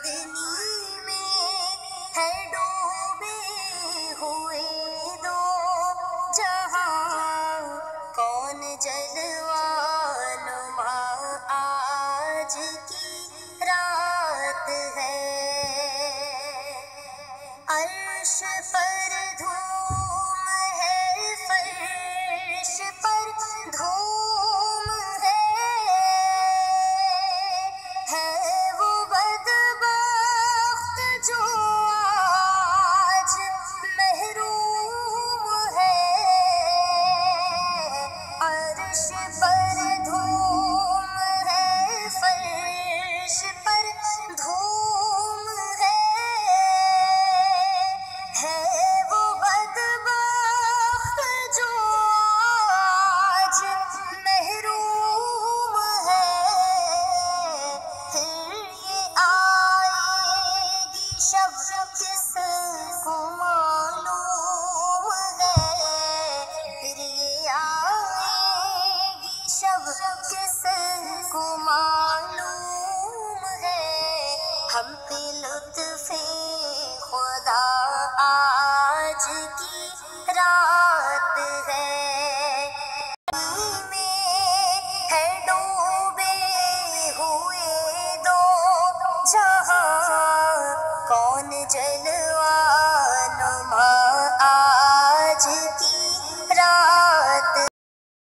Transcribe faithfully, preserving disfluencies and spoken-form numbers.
چاندنی میں ہے ڈوبے ہوئے دو جہاں، کون جلوہ نما آج کی رات ہے۔ عرش پر دھوم ہے، فرش پر دھوم ہے، ہے وہ بدبخت جو آج محروم ہے۔ عرش پر دھوم ہے، فرش پر دھوم ہے، ہے وہ بدبخت جو آج محروم ہے۔ پھر یہ آئے گی شب کس کو معلوم ہے، پھر یہ آئے گی شب کس کو معلوم ہے۔ ہم پہ لطف خدا آج کی رات ہے۔